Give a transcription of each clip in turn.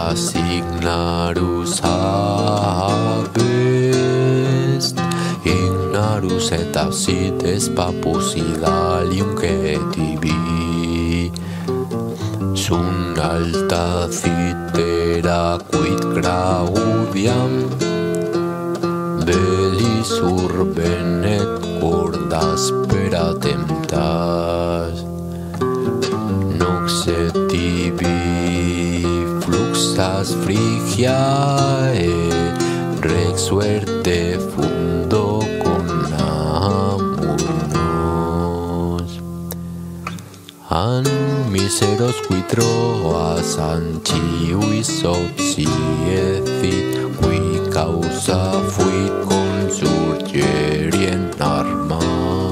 Ignarus habest, Ignarus et absides papus idalium tibi. Sun alta citera quid graudiam, bellis urben et cordas pera temptas. Nox et tibi fluxas frigiae, rex suerte fundo conamunos. An miseros qui troas anciuis obsiecit, qui causa fuit consurgeri in arma.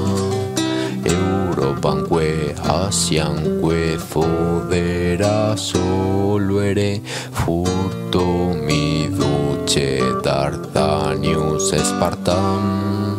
Europanque Asianque fodera soluere, furto mi duce Dardanius Spartam.